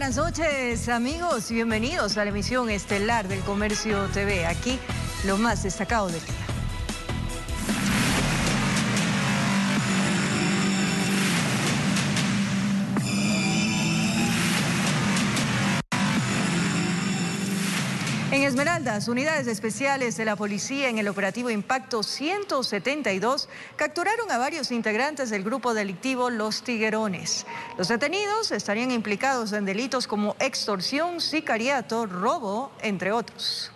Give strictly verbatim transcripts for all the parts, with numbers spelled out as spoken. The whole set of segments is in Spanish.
buenas noches, amigos, y bienvenidos a la emisión estelar del Comercio T V. Aquí lo más destacado del día. En Esmeraldas, unidades especiales de la policía en el operativo Impacto ciento setenta y dos capturaron a varios integrantes del grupo delictivo Los Tiguerones. Los detenidos estarían implicados en delitos como extorsión, sicariato, robo, entre otros.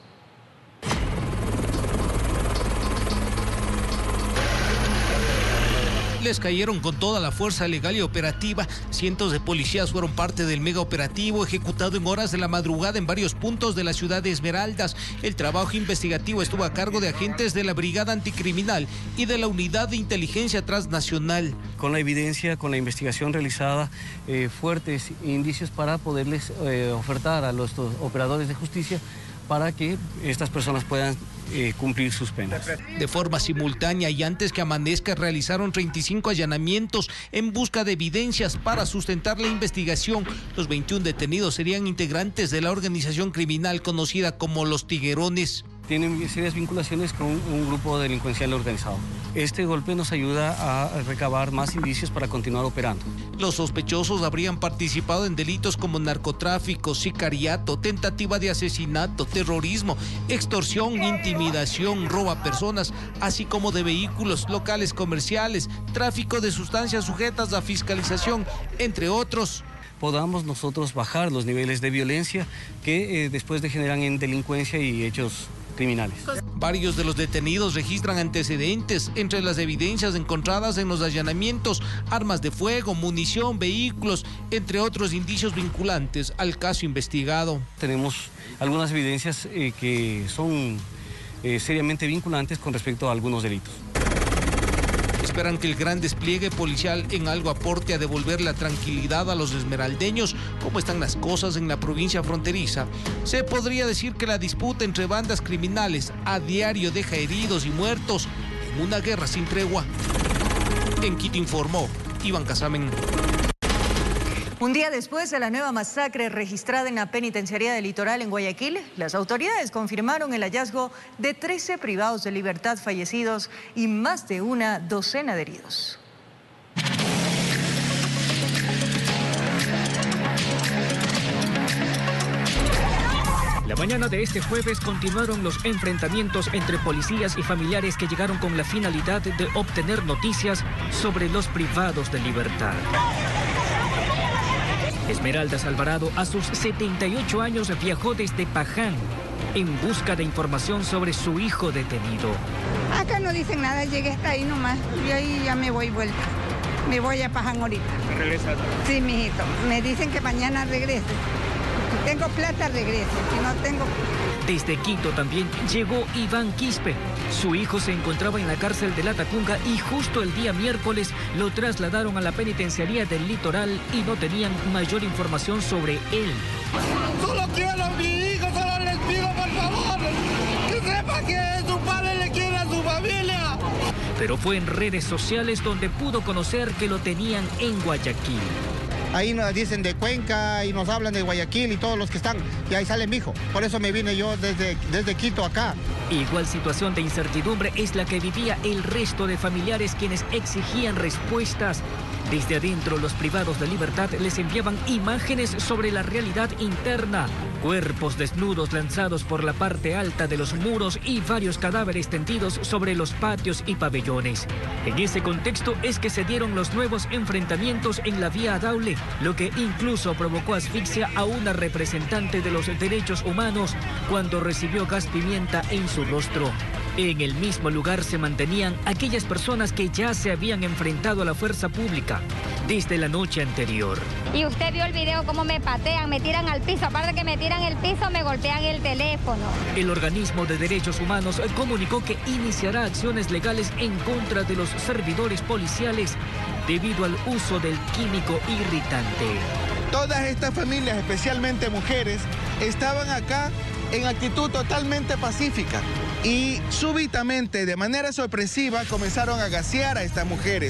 Les cayeron con toda la fuerza legal y operativa. Cientos de policías fueron parte del mega operativo ejecutado en horas de la madrugada en varios puntos de la ciudad de Esmeraldas. El trabajo investigativo estuvo a cargo de agentes de la Brigada Anticriminal y de la Unidad de Inteligencia Transnacional. Con la evidencia, con la investigación realizada, eh, fuertes indicios para poderles eh, ofertar a los operadores de justicia para que estas personas puedan eh, cumplir sus penas. De forma simultánea y antes que amanezca, realizaron treinta y cinco allanamientos en busca de evidencias para sustentar la investigación. Los veintiún detenidos serían integrantes de la organización criminal conocida como Los Tiguerones. Tienen serias vinculaciones con un grupo delincuencial organizado. Este golpe nos ayuda a recabar más indicios para continuar operando. Los sospechosos habrían participado en delitos como narcotráfico, sicariato, tentativa de asesinato, terrorismo, extorsión, intimidación, robo a personas, así como de vehículos, locales comerciales, tráfico de sustancias sujetas a fiscalización, entre otros. Podamos nosotros bajar los niveles de violencia que eh, después degeneran en delincuencia y hechos criminales. Varios de los detenidos registran antecedentes. Entre las evidencias encontradas en los allanamientos, armas de fuego, munición, vehículos, entre otros indicios vinculantes al caso investigado. Tenemos algunas evidencias eh, que son eh, seriamente vinculantes con respecto a algunos delitos. Esperan que el gran despliegue policial en algo aporte a devolver la tranquilidad a los esmeraldeños. ¿Cómo están las cosas en la provincia fronteriza? Se podría decir que la disputa entre bandas criminales a diario deja heridos y muertos en una guerra sin tregua. En Quito informó Iván Casamen. Un día después de la nueva masacre registrada en la penitenciaría del Litoral en Guayaquil, las autoridades confirmaron el hallazgo de trece privados de libertad fallecidos y más de una docena de heridos. La mañana de este jueves continuaron los enfrentamientos entre policías y familiares que llegaron con la finalidad de obtener noticias sobre los privados de libertad. Esmeraldas Alvarado, a sus setenta y ocho años, viajó desde Paján en busca de información sobre su hijo detenido. Acá no dicen nada, llegué hasta ahí nomás y ahí ya me voy vuelta. Me voy a Paján ahorita. ¿Regresa? Sí, mijito. Me dicen que mañana regrese. Si tengo plata, regreso. Si no tengo... Desde Quito también llegó Iván Quispe. Su hijo se encontraba en la cárcel de La Tacunga y justo el día miércoles lo trasladaron a la penitenciaría del Litoral y no tenían mayor información sobre él. Solo quiero a mi hijo, solo les pido por favor que sepa que su padre le quiere a su familia. Pero fue en redes sociales donde pudo conocer que lo tenían en Guayaquil. Ahí nos dicen de Cuenca y nos hablan de Guayaquil y todos los que están, y ahí sale mi hijo. Por eso me vine yo desde, desde Quito acá. Igual situación de incertidumbre es la que vivía el resto de familiares quienes exigían respuestas. Desde adentro, los privados de libertad les enviaban imágenes sobre la realidad interna. Cuerpos desnudos lanzados por la parte alta de los muros y varios cadáveres tendidos sobre los patios y pabellones. En ese contexto es que se dieron los nuevos enfrentamientos en la vía Daule, lo que incluso provocó asfixia a una representante de los derechos humanos cuando recibió gas pimienta en su rostro. En el mismo lugar se mantenían aquellas personas que ya se habían enfrentado a la fuerza pública desde la noche anterior. Y usted vio el video cómo me patean, me tiran al piso, aparte que me tiran el piso, me golpean el teléfono. El organismo de derechos humanos comunicó que iniciará acciones legales en contra de los servidores policiales debido al uso del químico irritante. Todas estas familias, especialmente mujeres, estaban acá en actitud totalmente pacífica y súbitamente, de manera sorpresiva, comenzaron a gasear a estas mujeres.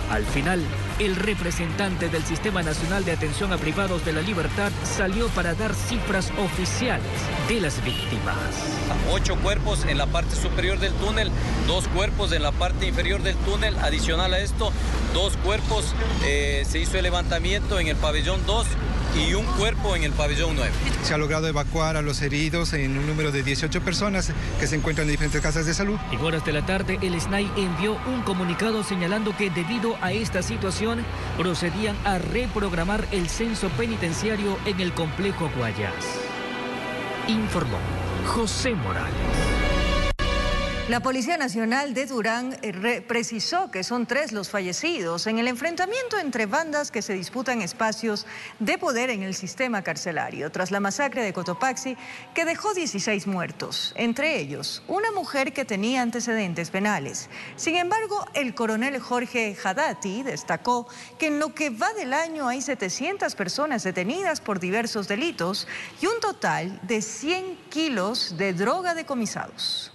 Al final, el representante del Sistema Nacional de Atención a Privados de la Libertad salió para dar cifras oficiales de las víctimas. Ocho cuerpos en la parte superior del túnel, dos cuerpos en la parte inferior del túnel. Adicional a esto, dos cuerpos, eh, se hizo el levantamiento en el pabellón dos y un cuerpo en el pabellón nueve. Se ha logrado evacuar a los heridos en un número de dieciocho personas que se encuentran en diferentes casas de salud. En horas de la tarde, el S N A I envió un comunicado señalando que debido a esta situación procedían a reprogramar el censo penitenciario en el complejo Guayas. Informó José Morales. La Policía Nacional de Durán eh, precisó que son tres los fallecidos en el enfrentamiento entre bandas que se disputan espacios de poder en el sistema carcelario, tras la masacre de Cotopaxi, que dejó dieciséis muertos, entre ellos una mujer que tenía antecedentes penales. Sin embargo, el coronel Jorge Haddati destacó que en lo que va del año hay setecientas personas detenidas por diversos delitos y un total de cien kilos de droga decomisados.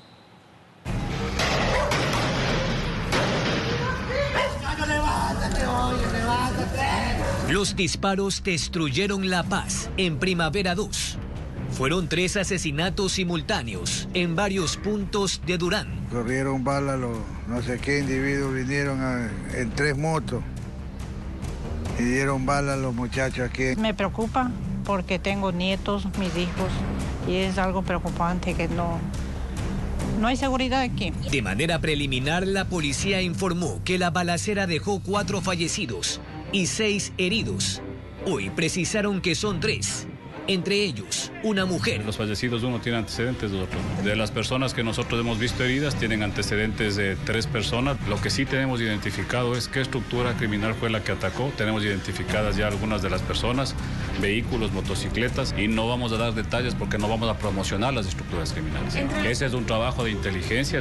Los disparos destruyeron la paz en Primavera dos. Fueron tres asesinatos simultáneos en varios puntos de Durán. Corrieron balas, los no sé qué individuos vinieron a, en tres motos y dieron balas a los muchachos aquí. Me preocupa porque tengo nietos, mis hijos, y es algo preocupante que no... No hay seguridad aquí. De manera preliminar, la policía informó que la balacera dejó cuatro fallecidos y seis heridos. Hoy precisaron que son tres, entre ellos una mujer. Los fallecidos, uno tiene antecedentes de otro. De las personas que nosotros hemos visto heridas, tienen antecedentes de tres personas. Lo que sí tenemos identificado es qué estructura criminal fue la que atacó. Tenemos identificadas ya algunas de las personas, vehículos, motocicletas, y no vamos a dar detalles porque no vamos a promocionar las estructuras criminales. Ese es un trabajo de inteligencia.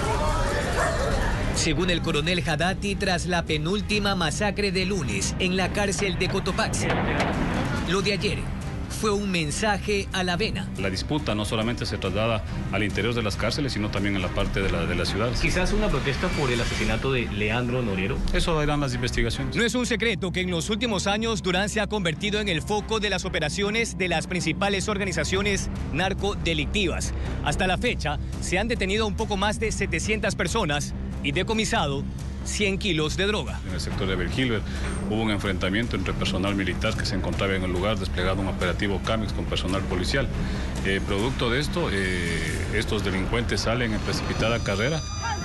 Según el coronel Haddati, tras la penúltima masacre de lunes en la cárcel de Cotopaxi, lo de ayer fue un mensaje a la vena. La disputa no solamente se traslada al interior de las cárceles, sino también en la parte de la, de la ciudad. Quizás una protesta por el asesinato de Leandro Noriero. Eso darán las investigaciones. No es un secreto que en los últimos años Durán se ha convertido en el foco de las operaciones de las principales organizaciones narcodelictivas. Hasta la fecha se han detenido un poco más de setecientas personas y decomisado cien kilos de droga. En el sector de Belgilber hubo un enfrentamiento entre personal militar que se encontraba en el lugar, desplegado un operativo CAMEX con personal policial. Eh, producto de esto, eh, estos delincuentes salen en precipitada carrera.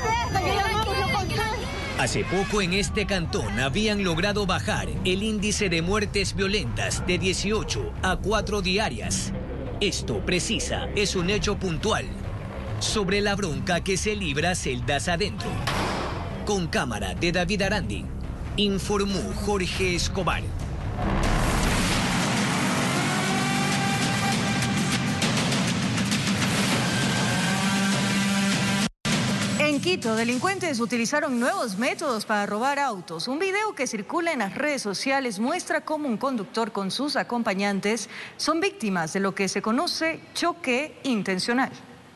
Hace poco en este cantón habían logrado bajar el índice de muertes violentas de dieciocho a cuatro diarias. Esto, precisa, es un hecho puntual sobre la bronca que se libra celdas adentro. Con cámara de David Arandi, informó Jorge Escobar. En Quito, delincuentes utilizaron nuevos métodos para robar autos. Un video que circula en las redes sociales muestra cómo un conductor con sus acompañantes son víctimas de lo que se conoce choque intencional.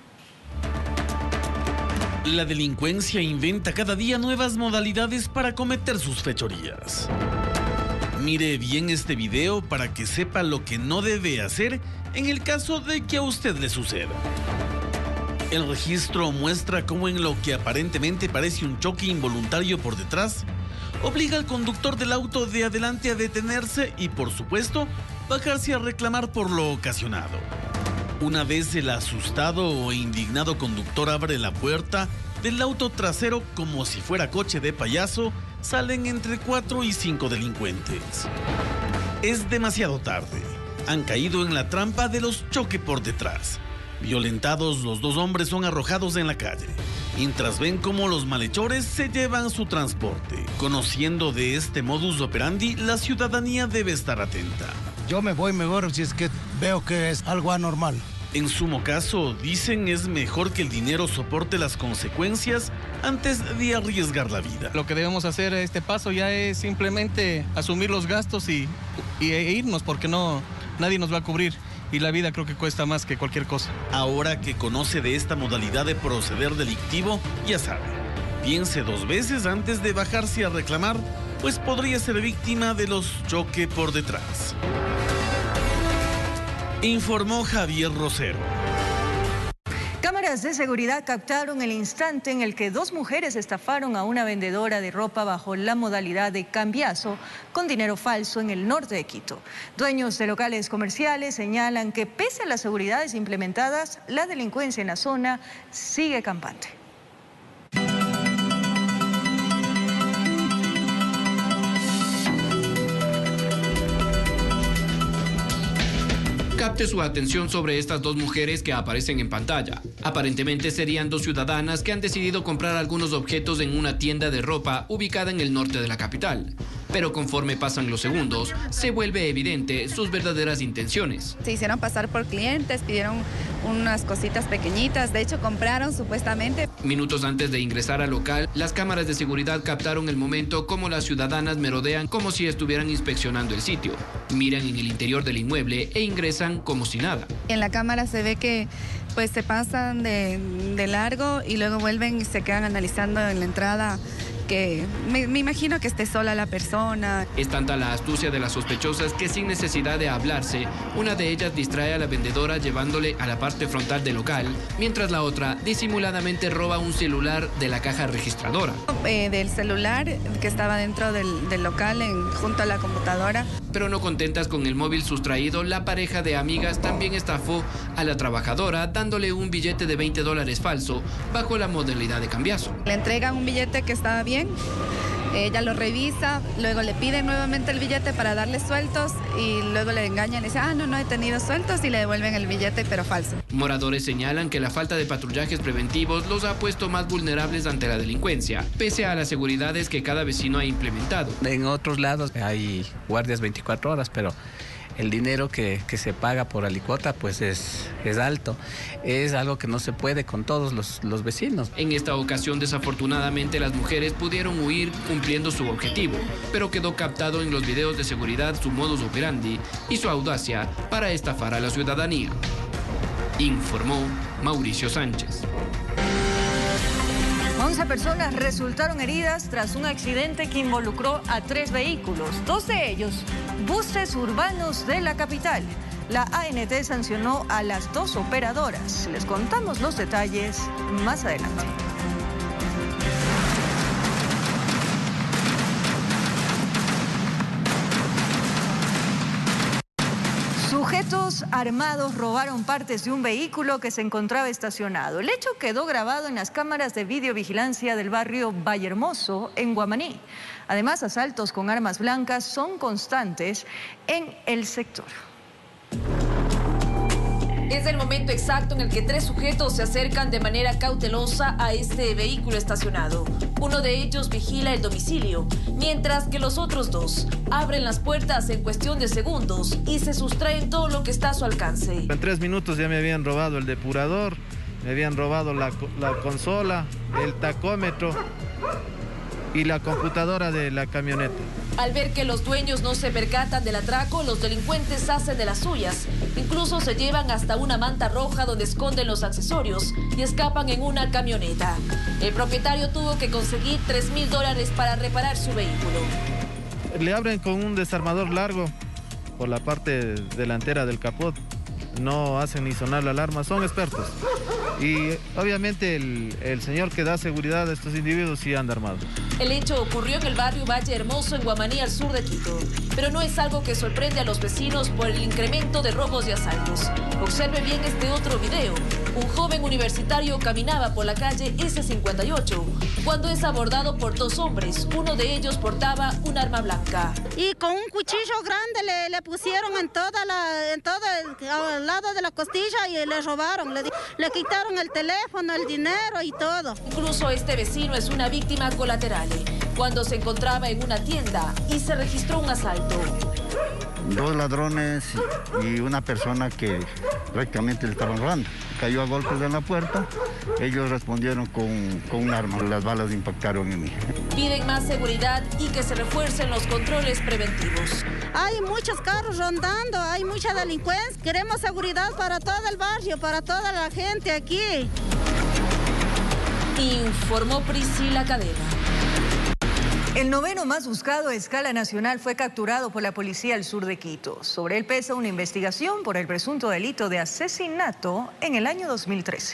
La delincuencia inventa cada día nuevas modalidades para cometer sus fechorías. Mire bien este video para que sepa lo que no debe hacer en el caso de que a usted le suceda. El registro muestra cómo en lo que aparentemente parece un choque involuntario por detrás, obliga al conductor del auto de adelante a detenerse y, por supuesto, bajarse a reclamar por lo ocasionado. Una vez el asustado e indignado conductor abre la puerta del auto trasero como si fuera coche de payaso, salen entre cuatro y cinco delincuentes. Es demasiado tarde. Han caído en la trampa de los choque por detrás. Violentados, los dos hombres son arrojados en la calle, mientras ven cómo los malhechores se llevan su transporte. Conociendo de este modus operandi, la ciudadanía debe estar atenta. Yo me voy mejor si es que veo que es algo anormal. En sumo caso, dicen, es mejor que el dinero soporte las consecuencias antes de arriesgar la vida. Lo que debemos hacer a este paso ya es simplemente asumir los gastos y, y e irnos, porque no, nadie nos va a cubrir. Y la vida creo que cuesta más que cualquier cosa. Ahora que conoce de esta modalidad de proceder delictivo, ya sabe, piense dos veces antes de bajarse a reclamar, pues podría ser víctima de los choques por detrás. Informó Javier Rosero. Cámaras de seguridad captaron el instante en el que dos mujeres estafaron a una vendedora de ropa bajo la modalidad de cambiazo con dinero falso en el norte de Quito. Dueños de locales comerciales señalan que pese a las seguridades implementadas, la delincuencia en la zona sigue campante. Capte su atención sobre estas dos mujeres que aparecen en pantalla. Aparentemente serían dos ciudadanas que han decidido comprar algunos objetos en una tienda de ropa ubicada en el norte de la capital. Pero conforme pasan los segundos, se vuelve evidente sus verdaderas intenciones. Se hicieron pasar por clientes, pidieron unas cositas pequeñitas, de hecho compraron supuestamente. Minutos antes de ingresar al local, las cámaras de seguridad captaron el momento como las ciudadanas merodean como si estuvieran inspeccionando el sitio. Miran en el interior del inmueble e ingresan como si nada. En la cámara se ve que pues se pasan de, de largo y luego vuelven y se quedan analizando en la entrada, que me, me imagino que esté sola la persona. Es tanta la astucia de las sospechosas que sin necesidad de hablarse, una de ellas distrae a la vendedora llevándole a la parte frontal del local, mientras la otra disimuladamente roba un celular de la caja registradora. Eh, del celular que estaba dentro del, del local, en, junto a la computadora. Pero no contentas con el móvil sustraído, la pareja de amigas también estafó a la trabajadora dándole un billete de veinte dólares falso bajo la modalidad de cambiazo. Le entregan un billete que estaba bien, ella lo revisa, luego le piden nuevamente el billete para darle sueltos y luego le engañan y dicen, ah, no, no he tenido sueltos, y le devuelven el billete pero falso. Moradores señalan que la falta de patrullajes preventivos los ha puesto más vulnerables ante la delincuencia, pese a las seguridades que cada vecino ha implementado. En otros lados hay guardias veinticuatro horas, pero el dinero que, que se paga por alicuota pues es, es alto. Es algo que no se puede con todos los, los vecinos. En esta ocasión, desafortunadamente, las mujeres pudieron huir cumpliendo su objetivo, pero quedó captado en los videos de seguridad su modus operandi y su audacia para estafar a la ciudadanía. Informó Mauricio Sánchez. once personas resultaron heridas tras un accidente que involucró a tres vehículos, dos de ellos buses urbanos de la capital. La A N T sancionó a las dos operadoras. Les contamos los detalles más adelante. Sujetos armados robaron partes de un vehículo que se encontraba estacionado. El hecho quedó grabado en las cámaras de videovigilancia del barrio Vallehermoso, en Guamaní. Además, asaltos con armas blancas son constantes en el sector. Es el momento exacto en el que tres sujetos se acercan de manera cautelosa a este vehículo estacionado. Uno de ellos vigila el domicilio, mientras que los otros dos abren las puertas en cuestión de segundos y se sustraen todo lo que está a su alcance. En tres minutos ya me habían robado el depurador, me habían robado la, la consola, el tacómetro y la computadora de la camioneta. Al ver que los dueños no se percatan del atraco, los delincuentes hacen de las suyas. Incluso se llevan hasta una manta roja donde esconden los accesorios y escapan en una camioneta. El propietario tuvo que conseguir tres mil dólares para reparar su vehículo. Le abren con un desarmador largo por la parte delantera del capot. No hacen ni sonar la alarma, son expertos. Y obviamente el, el señor que da seguridad a estos individuos sí anda armado. El hecho ocurrió en el barrio Vallehermoso, en Guamaní, al sur de Quito. Pero no es algo que sorprende a los vecinos por el incremento de robos y asaltos. Observe bien este otro video. Un joven universitario caminaba por la calle ese cincuenta y ocho cuando es abordado por dos hombres. Uno de ellos portaba un arma blanca. Y con un cuchillo grande le, le pusieron en, toda la, en todo el, al lado de la costilla y le robaron. Le, le quitaron el teléfono, el dinero y todo. Incluso este vecino es una víctima colateral cuando se encontraba en una tienda y se registró un asalto. Dos ladrones y una persona que prácticamente le estaban robando. Cayó a golpes en la puerta, ellos respondieron con, con un arma, las balas impactaron en mí. Piden más seguridad y que se refuercen los controles preventivos. Hay muchos carros rondando, hay mucha delincuencia. Queremos seguridad para todo el barrio, para toda la gente aquí. informó Priscila Cadena. El noveno más buscado a escala nacional fue capturado por la policía al sur de Quito. Sobre él pesa una investigación por el presunto delito de asesinato en el año dos mil trece.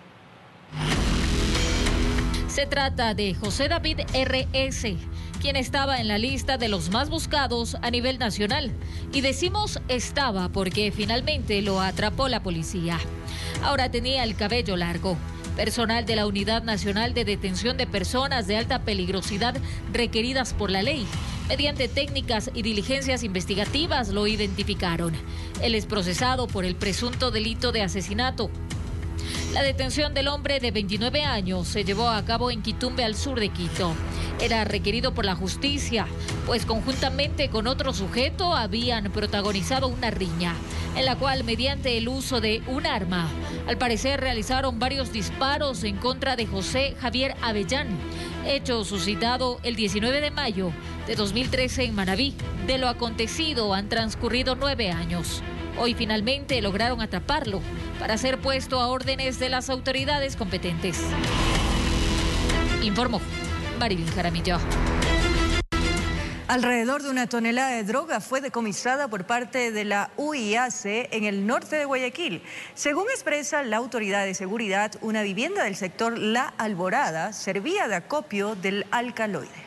Se trata de José David R S, quien estaba en la lista de los más buscados a nivel nacional. Y decimos estaba porque finalmente lo atrapó la policía. Ahora tenía el cabello largo. Personal de la Unidad Nacional de Detención de Personas de Alta Peligrosidad requeridas por la ley. Mediante técnicas y diligencias investigativas lo identificaron. Él es procesado por el presunto delito de asesinato. La detención del hombre de veintinueve años se llevó a cabo en Quitumbe, al sur de Quito. Era requerido por la justicia, pues conjuntamente con otro sujeto habían protagonizado una riña, en la cual mediante el uso de un arma, al parecer realizaron varios disparos en contra de José Javier Avellán, hecho suscitado el diecinueve de mayo de dos mil trece en Manabí. De lo acontecido han transcurrido nueve años. Hoy finalmente lograron atraparlo para ser puesto a órdenes de las autoridades competentes. Informó Marilyn Jaramillo. Alrededor de una tonelada de droga fue decomisada por parte de la U I A C en el norte de Guayaquil. Según expresa la autoridad de seguridad, una vivienda del sector La Alborada servía de acopio del alcaloide.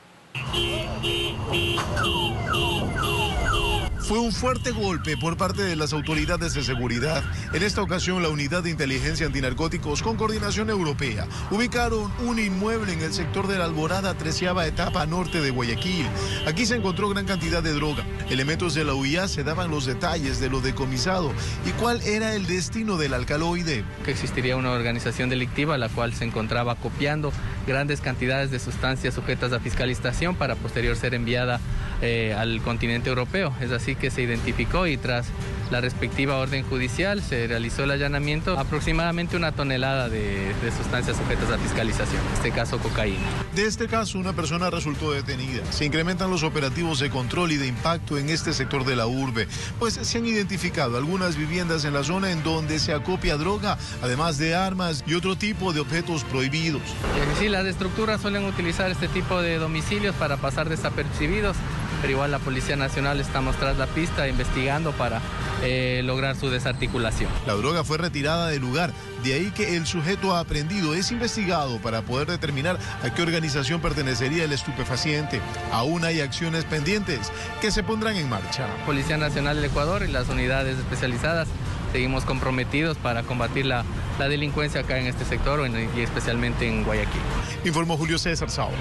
Fue un fuerte golpe por parte de las autoridades de seguridad. En esta ocasión, la Unidad de Inteligencia Antinarcóticos, con coordinación europea, ubicaron un inmueble en el sector de la Alborada, treceava etapa norte de Guayaquil. Aquí se encontró gran cantidad de droga. Elementos de la U I A se daban los detalles de lo decomisado y cuál era el destino del alcaloide. Que existiría una organización delictiva la cual se encontraba acopiando grandes cantidades de sustancias sujetas a fiscalización para posterior ser enviada eh, al continente europeo. Es así que se identificó y tras la respectiva orden judicial se realizó el allanamiento, aproximadamente una tonelada de, de sustancias sujetas a fiscalización, en este caso cocaína. De este caso, una persona resultó detenida. Se incrementan los operativos de control y de impacto en este sector de la urbe, pues se han identificado algunas viviendas en la zona en donde se acopia droga, además de armas y otro tipo de objetos prohibidos. Sí, las estructuras suelen utilizar este tipo de domicilios para pasar desapercibidos, pero igual la Policía Nacional estamos tras la pista investigando para eh, lograr su desarticulación. La droga fue retirada del lugar, de ahí que el sujeto aprehendido es investigado para poder determinar a qué organización pertenecería el estupefaciente. Aún hay acciones pendientes que se pondrán en marcha. Policía Nacional del Ecuador y las unidades especializadas seguimos comprometidos para combatir la, la delincuencia acá en este sector y especialmente en Guayaquil. Informó Julio César Saona.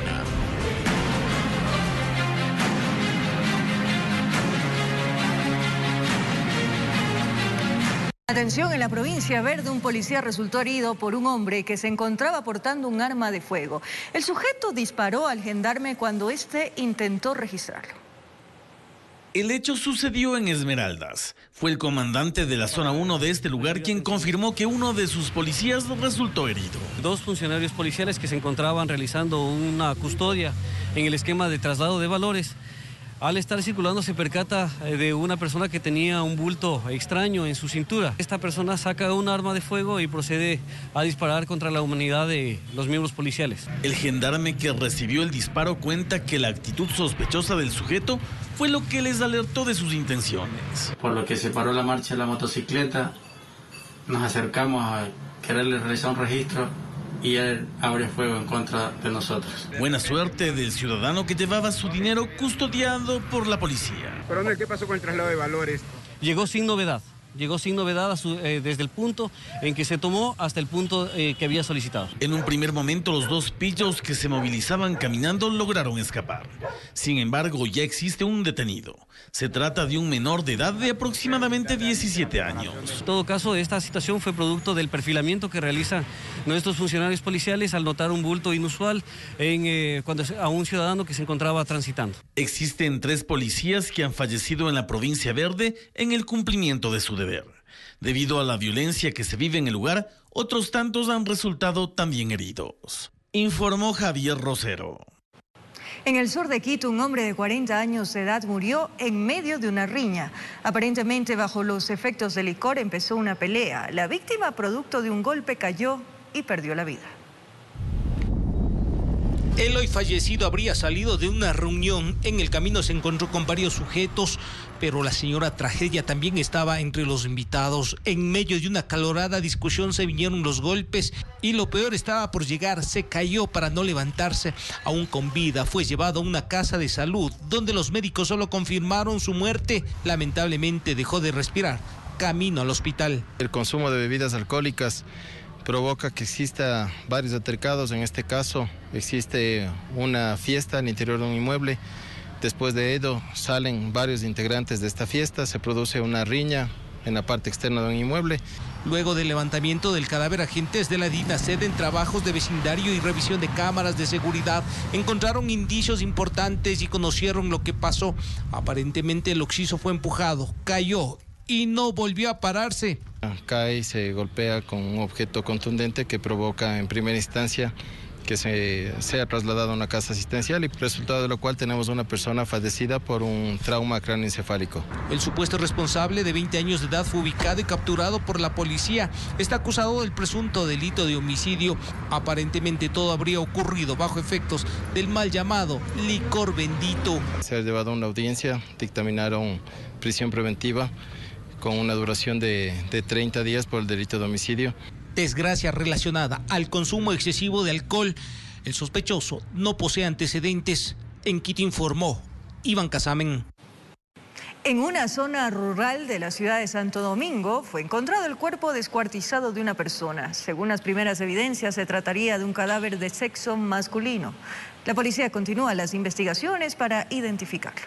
Atención, en la provincia Verde, un policía resultó herido por un hombre que se encontraba portando un arma de fuego. El sujeto disparó al gendarme cuando éste intentó registrarlo. El hecho sucedió en Esmeraldas. Fue el comandante de la zona uno de este lugar quien confirmó que uno de sus policías resultó herido. Dos funcionarios policiales que se encontraban realizando una custodia en el esquema de traslado de valores. Al estar circulando se percata de una persona que tenía un bulto extraño en su cintura. Esta persona saca un arma de fuego y procede a disparar contra la humanidad de los miembros policiales. El gendarme que recibió el disparo cuenta que la actitud sospechosa del sujeto fue lo que les alertó de sus intenciones. Por lo que se paró la marcha de la motocicleta, nos acercamos a quererle realizar un registro y él abre fuego en contra de nosotros. Buena suerte del ciudadano que llevaba su dinero custodiado por la policía. Coronel, ¿qué pasó con el traslado de valores? Llegó sin novedad. Llegó sin novedad a su, eh, desde el punto en que se tomó hasta el punto eh, que había solicitado. En un primer momento, los dos pillos que se movilizaban caminando lograron escapar. Sin embargo, ya existe un detenido. Se trata de un menor de edad de aproximadamente diecisiete años. En todo caso, esta situación fue producto del perfilamiento que realizan nuestros funcionarios policiales al notar un bulto inusual en, eh, cuando, a un ciudadano que se encontraba transitando. Existen tres policías que han fallecido en la provincia Verde en el cumplimiento de su deber. Debido a la violencia que se vive en el lugar, otros tantos han resultado también heridos. Informó Javier Rosero. En el sur de Quito, un hombre de cuarenta años de edad murió en medio de una riña. Aparentemente, bajo los efectos del licor, empezó una pelea. La víctima, producto de un golpe, cayó y perdió la vida. El hoy fallecido habría salido de una reunión. En el camino se encontró con varios sujetos, pero la señora tragedia también estaba entre los invitados. En medio de una acalorada discusión se vinieron los golpes y lo peor estaba por llegar. Se cayó para no levantarse. Aún con vida fue llevado a una casa de salud donde los médicos solo confirmaron su muerte. Lamentablemente dejó de respirar. Camino al hospital. El consumo de bebidas alcohólicas provoca que exista varios altercados. En este caso existe una fiesta al interior de un inmueble. Después de ello salen varios integrantes de esta fiesta, se produce una riña en la parte externa de un inmueble. Luego del levantamiento del cadáver, agentes de la DINASED en trabajos de vecindario y revisión de cámaras de seguridad encontraron indicios importantes y conocieron lo que pasó. Aparentemente el occiso fue empujado, cayó y no volvió a pararse. Cae y se golpea con un objeto contundente que provoca en primera instancia que se sea trasladado a una casa asistencial, y resultado de lo cual tenemos una persona fallecida por un trauma cráneoencefálico. El supuesto responsable de veinte años de edad fue ubicado y capturado por la policía. Está acusado del presunto delito de homicidio. Aparentemente todo habría ocurrido bajo efectos del mal llamado licor bendito. Se ha llevado a una audiencia, dictaminaron prisión preventiva con una duración de, de treinta días por el delito de homicidio. Desgracia relacionada al consumo excesivo de alcohol. El sospechoso no posee antecedentes. En Quito informó Iván Casamen. En una zona rural de la ciudad de Santo Domingo fue encontrado el cuerpo descuartizado de una persona. Según las primeras evidencias, se trataría de un cadáver de sexo masculino. La policía continúa las investigaciones para identificarlo.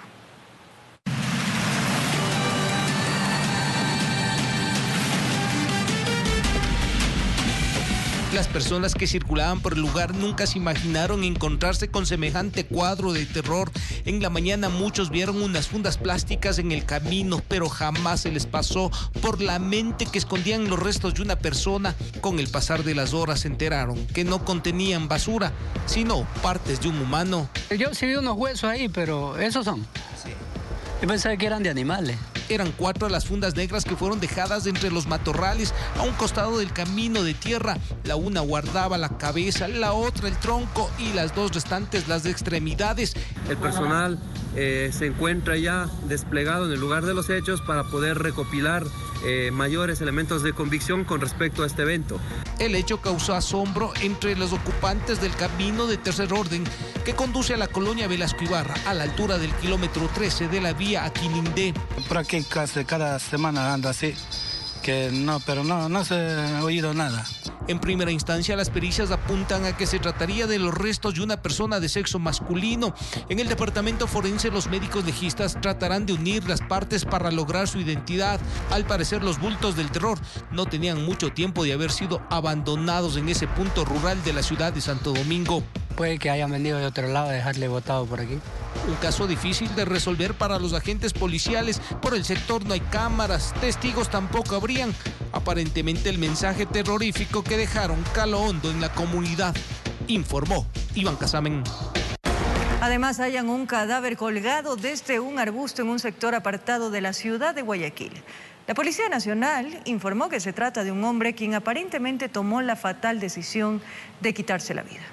Las personas que circulaban por el lugar nunca se imaginaron encontrarse con semejante cuadro de terror. En la mañana muchos vieron unas fundas plásticas en el camino, pero jamás se les pasó por la mente que escondían los restos de una persona. Con el pasar de las horas se enteraron que no contenían basura, sino partes de un humano. Yo sí vi unos huesos ahí, pero ¿esos son? Sí. Yo pensaba que eran de animales. Eran cuatro las fundas negras que fueron dejadas entre los matorrales a un costado del camino de tierra. La una guardaba la cabeza, la otra el tronco y las dos restantes las extremidades. El personal eh, se encuentra ya desplegado en el lugar de los hechos para poder recopilar eh, mayores elementos de convicción con respecto a este evento. El hecho causó asombro entre los ocupantes del camino de tercer orden que conduce a la colonia Velasco Ibarra, a la altura del kilómetro trece de la vía a Quinindé. Por aquí casi cada semana anda así, que no, pero no, no se ha oído nada. En primera instancia, las pericias apuntan a que se trataría de los restos de una persona de sexo masculino. En el departamento forense, los médicos legistas tratarán de unir las partes para lograr su identidad. Al parecer, los bultos del terror no tenían mucho tiempo de haber sido abandonados en ese punto rural de la ciudad de Santo Domingo. Puede que hayan venido de otro lado, dejarle botado por aquí. Un caso difícil de resolver para los agentes policiales. Por el sector no hay cámaras, testigos tampoco habrían. Aparentemente el mensaje terrorífico que dejaron caló hondo en la comunidad, informó Iván Casamen. Además, hallan un cadáver colgado desde un arbusto en un sector apartado de la ciudad de Guayaquil. La Policía Nacional informó que se trata de un hombre quien aparentemente tomó la fatal decisión de quitarse la vida.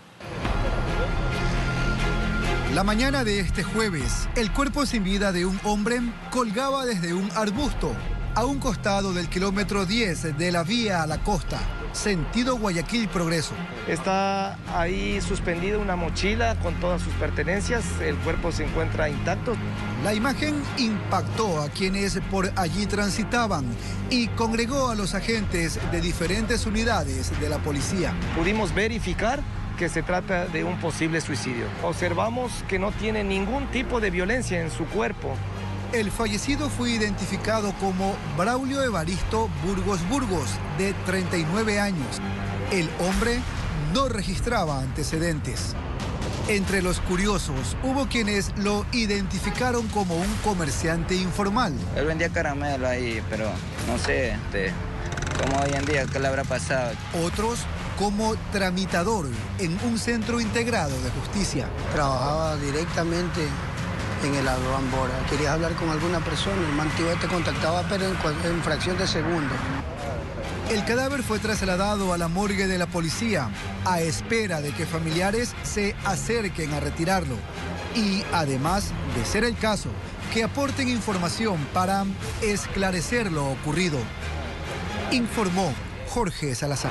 La mañana de este jueves, el cuerpo sin vida de un hombre colgaba desde un arbusto a un costado del kilómetro diez de la vía a la costa, sentido Guayaquil Progreso. Está ahí suspendida una mochila con todas sus pertenencias, el cuerpo se encuentra intacto. La imagen impactó a quienes por allí transitaban y congregó a los agentes de diferentes unidades de la policía. Pudimos verificar que se trata de un posible suicidio. Observamos que no tiene ningún tipo de violencia en su cuerpo. El fallecido fue identificado como Braulio Evaristo Burgos Burgos, de treinta y nueve años. El hombre no registraba antecedentes. Entre los curiosos, hubo quienes lo identificaron como un comerciante informal. Él vendía caramelo ahí, pero no sé este, cómo hoy en día, qué le habrá pasado. Otros como tramitador en un centro integrado de justicia. Trabajaba directamente en el Alhambra. Querías hablar con alguna persona, el mantivo te contactaba, pero en, en fracción de segundo. El cadáver fue trasladado a la morgue de la policía a espera de que familiares se acerquen a retirarlo y, además de ser el caso, que aporten información para esclarecer lo ocurrido. Informó Jorge Salazar.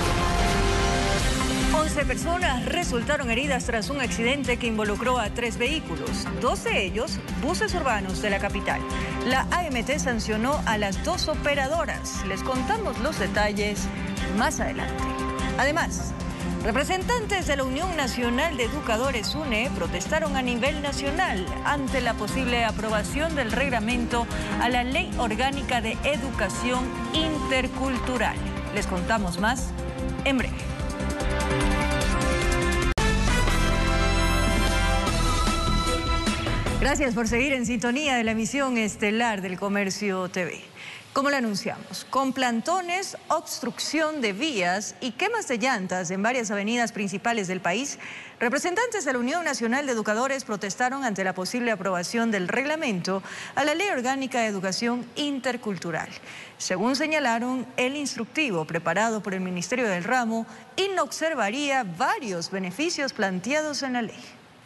once personas resultaron heridas tras un accidente que involucró a tres vehículos, dos de ellos buses urbanos de la capital. La A M T sancionó a las dos operadoras. Les contamos los detalles más adelante. Además, representantes de la Unión Nacional de Educadores U N E protestaron a nivel nacional ante la posible aprobación del reglamento a la Ley Orgánica de Educación Intercultural. Les contamos más en breve. Gracias por seguir en sintonía de la emisión estelar del Comercio T V. Como lo anunciamos, con plantones, obstrucción de vías y quemas de llantas en varias avenidas principales del país, representantes de la Unión Nacional de Educadores protestaron ante la posible aprobación del reglamento a la Ley Orgánica de Educación Intercultural. Según señalaron, el instructivo preparado por el Ministerio del Ramo inobservaría varios beneficios planteados en la ley.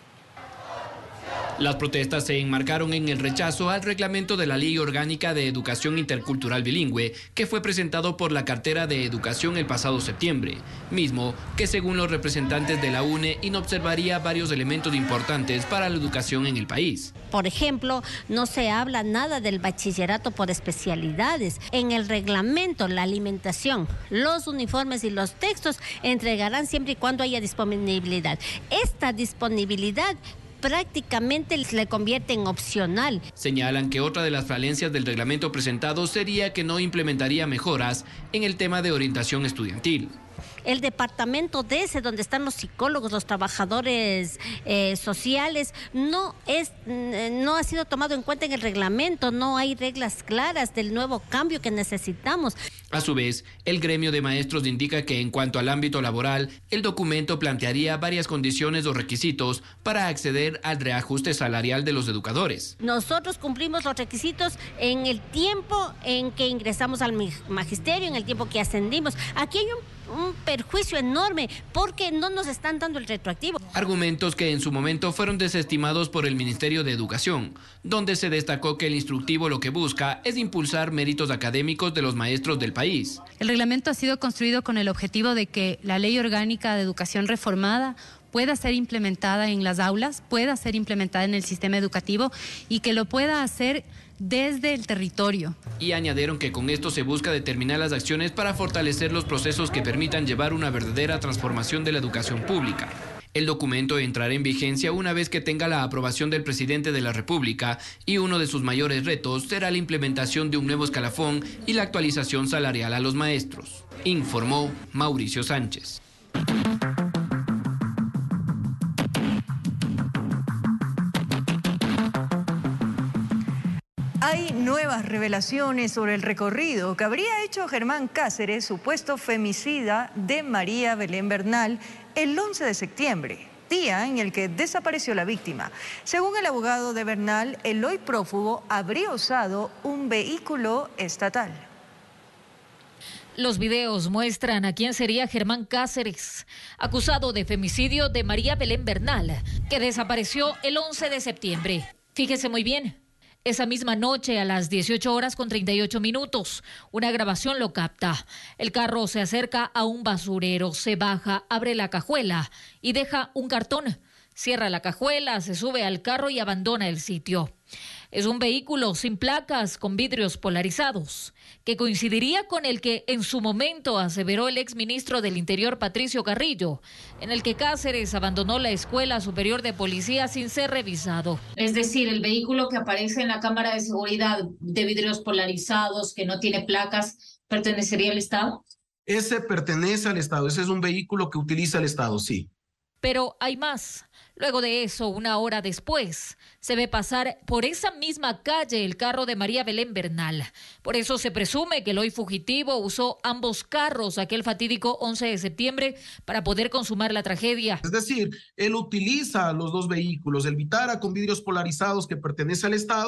Las protestas se enmarcaron en el rechazo al reglamento de la Ley Orgánica de Educación Intercultural Bilingüe, que fue presentado por la Cartera de Educación el pasado septiembre, mismo que según los representantes de la U N E inobservaría varios elementos importantes para la educación en el país. Por ejemplo, no se habla nada del bachillerato por especialidades. En el reglamento, la alimentación, los uniformes y los textos entregarán siempre y cuando haya disponibilidad. Esta disponibilidad prácticamente le convierte en opcional. Señalan que otra de las falencias del reglamento presentado sería que no implementaría mejoras en el tema de orientación estudiantil. El departamento de ese, donde están los psicólogos, los trabajadores eh, sociales, no, es, no ha sido tomado en cuenta en el reglamento, no hay reglas claras del nuevo cambio que necesitamos. A su vez, el gremio de maestros indica que en cuanto al ámbito laboral, el documento plantearía varias condiciones o requisitos para acceder al reajuste salarial de los educadores. Nosotros cumplimos los requisitos en el tiempo en que ingresamos al magisterio, en el tiempo que ascendimos. Aquí hay un un perjuicio enorme porque no nos están dando el retroactivo. Argumentos que en su momento fueron desestimados por el Ministerio de Educación, donde se destacó que el instructivo lo que busca es impulsar méritos académicos de los maestros del país. El reglamento ha sido construido con el objetivo de que la Ley Orgánica de Educación reformada pueda ser implementada en las aulas, pueda ser implementada en el sistema educativo y que lo pueda hacer desde el territorio. Y añadieron que con esto se busca determinar las acciones para fortalecer los procesos que permitan llevar una verdadera transformación de la educación pública. El documento entrará en vigencia una vez que tenga la aprobación del presidente de la República y uno de sus mayores retos será la implementación de un nuevo escalafón y la actualización salarial a los maestros, informó Mauricio Sánchez. Hay nuevas revelaciones sobre el recorrido que habría hecho Germán Cáceres, supuesto femicida de María Belén Bernal, el once de septiembre, día en el que desapareció la víctima. Según el abogado de Bernal, el hoy prófugo habría usado un vehículo estatal. Los videos muestran a quién sería Germán Cáceres, acusado de femicidio de María Belén Bernal, que desapareció el once de septiembre. Fíjese muy bien. Esa misma noche, a las dieciocho horas con treinta y ocho minutos, una grabación lo capta. El carro se acerca a un basurero, se baja, abre la cajuela y deja un cartón. Cierra la cajuela, se sube al carro y abandona el sitio. Es un vehículo sin placas, con vidrios polarizados, que coincidiría con el que en su momento aseveró el exministro del Interior, Patricio Carrillo, en el que Cáceres abandonó la Escuela Superior de Policía sin ser revisado. Es decir, el vehículo que aparece en la cámara de seguridad de vidrios polarizados, que no tiene placas, ¿pertenecería al Estado? Ese pertenece al Estado, ese es un vehículo que utiliza el Estado, sí. Pero hay más. Luego de eso, una hora después, se ve pasar por esa misma calle el carro de María Belén Bernal. Por eso se presume que el hoy fugitivo usó ambos carros aquel fatídico once de septiembre para poder consumar la tragedia. Es decir, él utiliza los dos vehículos, el Vitara con vidrios polarizados que pertenece al Estado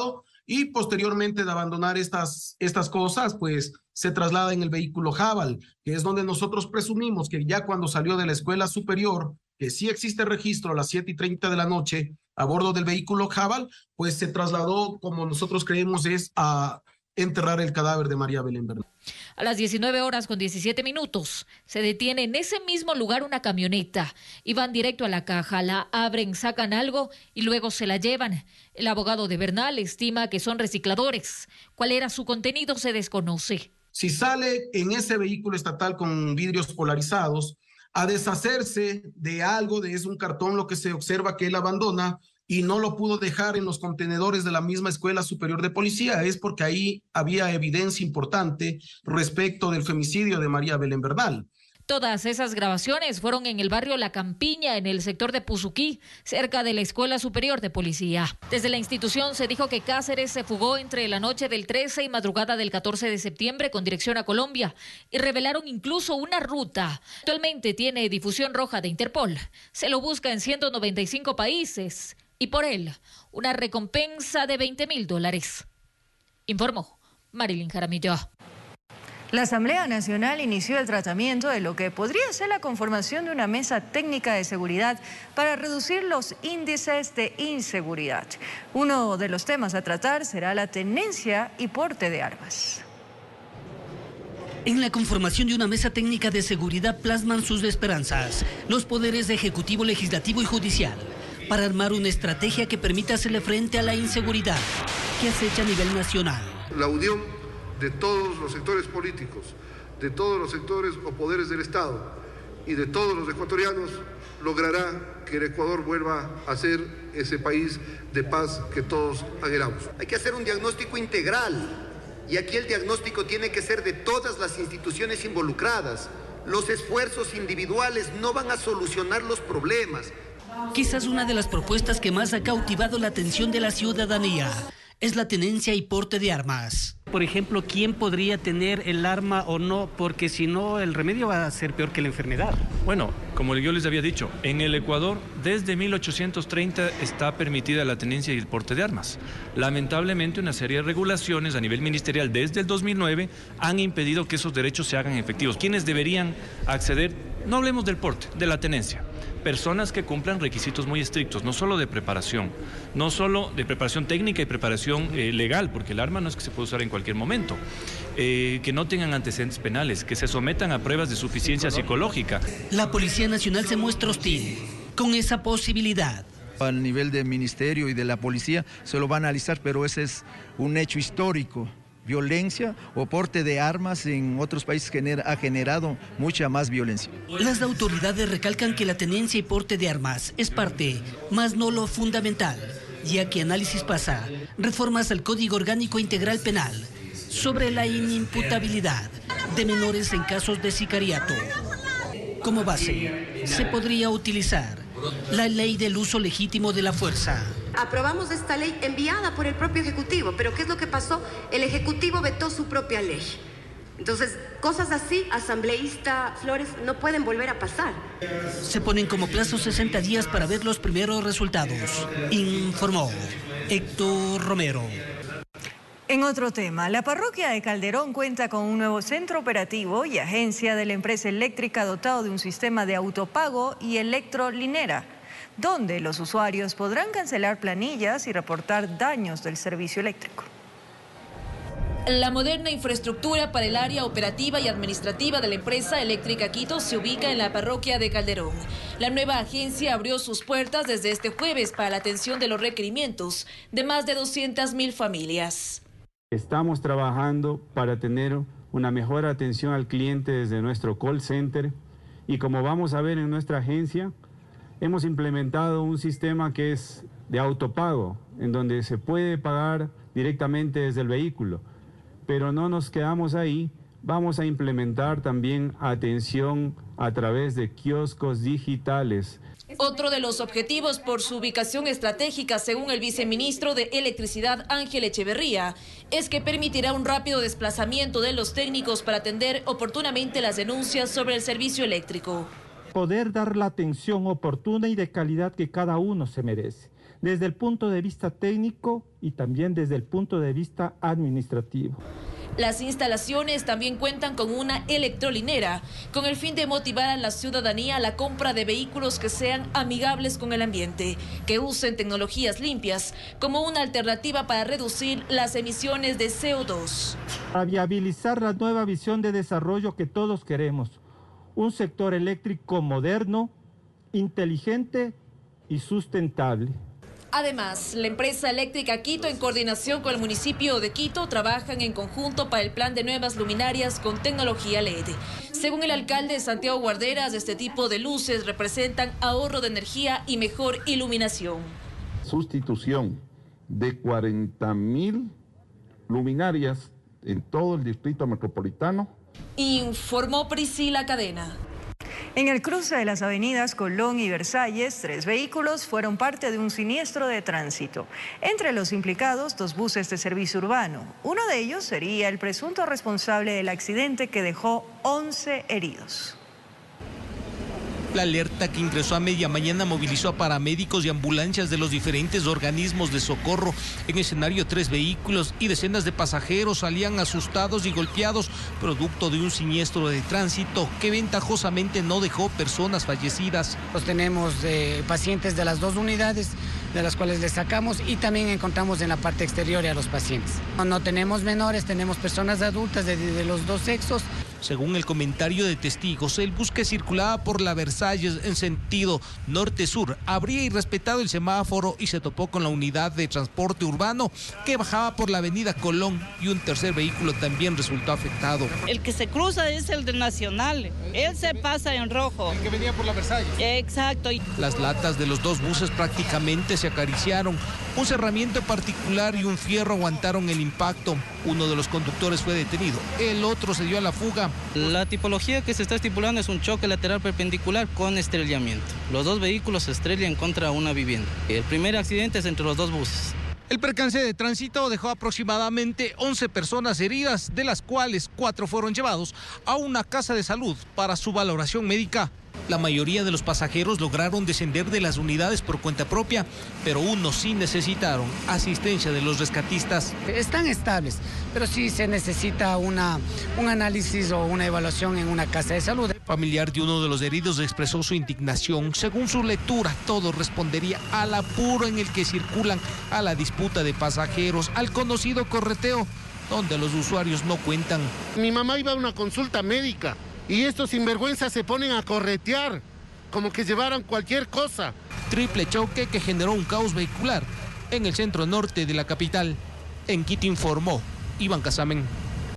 y posteriormente de abandonar estas, estas cosas, pues se traslada en el vehículo Haval, que es donde nosotros presumimos que ya cuando salió de la escuela superior, que sí existe registro a las siete y treinta de la noche a bordo del vehículo Haval, pues se trasladó, como nosotros creemos, es a enterrar el cadáver de María Belén Bernal. A las diecinueve horas con diecisiete minutos se detiene en ese mismo lugar una camioneta y van directo a la caja, la abren, sacan algo y luego se la llevan. El abogado de Bernal estima que son recicladores. ¿Cuál era su contenido? Se desconoce. Si sale en ese vehículo estatal con vidrios polarizados a deshacerse de algo, de es un cartón lo que se observa que él abandona, y no lo pudo dejar en los contenedores de la misma Escuela Superior de Policía, es porque ahí había evidencia importante respecto del femicidio de María Belén Bernal. Todas esas grabaciones fueron en el barrio La Campiña, en el sector de Puzuquí, cerca de la Escuela Superior de Policía. Desde la institución se dijo que Cáceres se fugó entre la noche del trece y madrugada del catorce de septiembre con dirección a Colombia y revelaron incluso una ruta. Actualmente tiene difusión roja de Interpol. Se lo busca en ciento noventa y cinco países. Y por él, una recompensa de veinte mil dólares. Informó Marilyn Jaramillo. La Asamblea Nacional inició el tratamiento de lo que podría ser la conformación de una mesa técnica de seguridad para reducir los índices de inseguridad. Uno de los temas a tratar será la tenencia y porte de armas. En la conformación de una mesa técnica de seguridad plasman sus esperanzas los poderes ejecutivo, legislativo y judicial, para armar una estrategia que permita hacerle frente a la inseguridad que acecha a nivel nacional. La unión de todos los sectores políticos, de todos los sectores o poderes del Estado y de todos los ecuatorianos logrará que el Ecuador vuelva a ser ese país de paz que todos anhelamos. Hay que hacer un diagnóstico integral y aquí el diagnóstico tiene que ser de todas las instituciones involucradas. Los esfuerzos individuales no van a solucionar los problemas. Quizás una de las propuestas que más ha cautivado la atención de la ciudadanía es la tenencia y porte de armas. Por ejemplo, ¿quién podría tener el arma o no? Porque si no, el remedio va a ser peor que la enfermedad. Bueno, como yo les había dicho, en el Ecuador desde mil ochocientos treinta está permitida la tenencia y el porte de armas. Lamentablemente, una serie de regulaciones a nivel ministerial desde el dos mil nueve han impedido que esos derechos se hagan efectivos. ¿Quiénes deberían acceder? No hablemos del porte, de la tenencia. Personas que cumplan requisitos muy estrictos, no solo de preparación, no solo de preparación técnica y preparación eh, legal, porque el arma no es que se puede usar en cualquier momento, eh, que no tengan antecedentes penales, que se sometan a pruebas de suficiencia psicológica. La Policía Nacional se muestra hostil con esa posibilidad. Al nivel del ministerio y de la policía se lo va a analizar, pero ese es un hecho histórico. Violencia o porte de armas en otros países genera, ha generado mucha más violencia. Las autoridades recalcan que la tenencia y porte de armas es parte, más no lo fundamental, ya que análisis pasa reformas al Código Orgánico Integral Penal sobre la inimputabilidad de menores en casos de sicariato. Como base, se podría utilizar la ley del uso legítimo de la fuerza. Aprobamos esta ley enviada por el propio Ejecutivo, pero ¿qué es lo que pasó? El Ejecutivo vetó su propia ley. Entonces, cosas así, asambleísta Flores, no pueden volver a pasar. Se ponen como plazo sesenta días para ver los primeros resultados, informó Héctor Romero. En otro tema, la parroquia de Calderón cuenta con un nuevo centro operativo y agencia de la empresa eléctrica dotado de un sistema de autopago y electrolinera, donde los usuarios podrán cancelar planillas y reportar daños del servicio eléctrico. La moderna infraestructura para el área operativa y administrativa de la empresa eléctrica Quito se ubica en la parroquia de Calderón. La nueva agencia abrió sus puertas desde este jueves para la atención de los requerimientos de más de doscientas mil familias. Estamos trabajando para tener una mejor atención al cliente desde nuestro call center y como vamos a ver en nuestra agencia, hemos implementado un sistema que es de autopago, en donde se puede pagar directamente desde el vehículo. Pero no nos quedamos ahí, vamos a implementar también atención a través de kioscos digitales. Otro de los objetivos por su ubicación estratégica, según el viceministro de Electricidad Ángel Echeverría, es que permitirá un rápido desplazamiento de los técnicos para atender oportunamente las denuncias sobre el servicio eléctrico. Poder dar la atención oportuna y de calidad que cada uno se merece. desde el punto de vista técnico y también desde el punto de vista administrativo. Las instalaciones también cuentan con una electrolinera, con el fin de motivar a la ciudadanía a la compra de vehículos que sean amigables con el ambiente, que usen tecnologías limpias, como una alternativa para reducir las emisiones de C O dos. Para viabilizar la nueva visión de desarrollo que todos queremos, un sector eléctrico moderno, inteligente y sustentable. Además, la empresa eléctrica Quito, en coordinación con el municipio de Quito, trabajan en conjunto para el plan de nuevas luminarias con tecnología L E D. Según el alcalde Santiago Guarderas, este tipo de luces representan ahorro de energía y mejor iluminación. Sustitución de cuarenta mil luminarias en todo el distrito metropolitano. Informó Priscila Cadena. En el cruce de las avenidas Colón y Versalles, tres vehículos fueron parte de un siniestro de tránsito. Entre los implicados, dos buses de servicio urbano. Uno de ellos sería el presunto responsable del accidente que dejó once heridos. La alerta que ingresó a media mañana movilizó a paramédicos y ambulancias de los diferentes organismos de socorro. En escenario, tres vehículos y decenas de pasajeros salían asustados y golpeados, producto de un siniestro de tránsito que ventajosamente no dejó personas fallecidas. Pues tenemos eh, pacientes de las dos unidades, de las cuales les sacamos, y también encontramos en la parte exterior a los pacientes. No, no tenemos menores, tenemos personas adultas de, de los dos sexos. Según el comentario de testigos, el bus que circulaba por la Versalles en sentido norte-sur habría irrespetado el semáforo y se topó con la unidad de transporte urbano que bajaba por la avenida Colón, y un tercer vehículo también resultó afectado. El que se cruza es el de Nacional, él se pasa en rojo. El que venía por la Versalles. Exacto. Las latas de los dos buses prácticamente se acariciaron. Un cerramiento particular y un fierro aguantaron el impacto. Uno de los conductores fue detenido, el otro se dio a la fuga. La tipología que se está estipulando es un choque lateral perpendicular con estrellamiento. Los dos vehículos se estrellan contra una vivienda. El primer accidente es entre los dos buses. El percance de tránsito dejó aproximadamente once personas heridas, de las cuales cuatro fueron llevados a una casa de salud para su valoración médica. La mayoría de los pasajeros lograron descender de las unidades por cuenta propia, pero unos sí necesitaron asistencia de los rescatistas. Están estables, pero sí se necesita una, un análisis o una evaluación en una casa de salud. El familiar de uno de los heridos expresó su indignación. Según su lectura, todo respondería al apuro en el que circulan, a la disputa de pasajeros, al conocido correteo, donde los usuarios no cuentan. Mi mamá iba a una consulta médica y estos sinvergüenzas se ponen a corretear, como que llevaran cualquier cosa. Triple choque que generó un caos vehicular en el centro norte de la capital. En Quito informó Iván Casamen.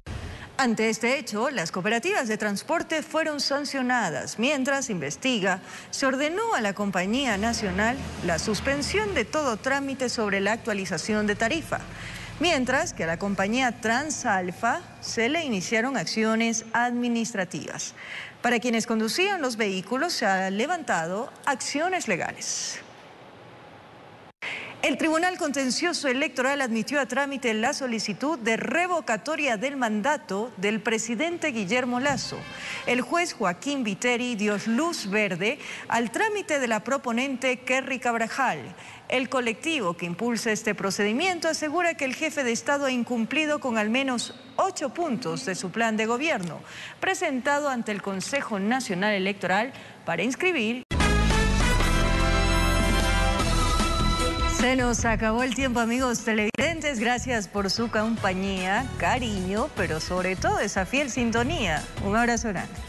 Ante este hecho, las cooperativas de transporte fueron sancionadas. Mientras investiga, se ordenó a la Compañía Nacional la suspensión de todo trámite sobre la actualización de tarifa. Mientras que a la compañía Transalfa se le iniciaron acciones administrativas. Para quienes conducían los vehículos se han levantado acciones legales. El Tribunal Contencioso Electoral admitió a trámite la solicitud de revocatoria del mandato del presidente Guillermo Lasso. El juez Joaquín Viteri dio luz verde al trámite de la proponente Kerry Cabrajal. El colectivo que impulsa este procedimiento asegura que el jefe de Estado ha incumplido con al menos ocho puntos de su plan de gobierno, presentado ante el Consejo Nacional Electoral para inscribir. Se nos acabó el tiempo, amigos televidentes. Gracias por su compañía, cariño, pero sobre todo esa fiel sintonía. Un abrazo grande.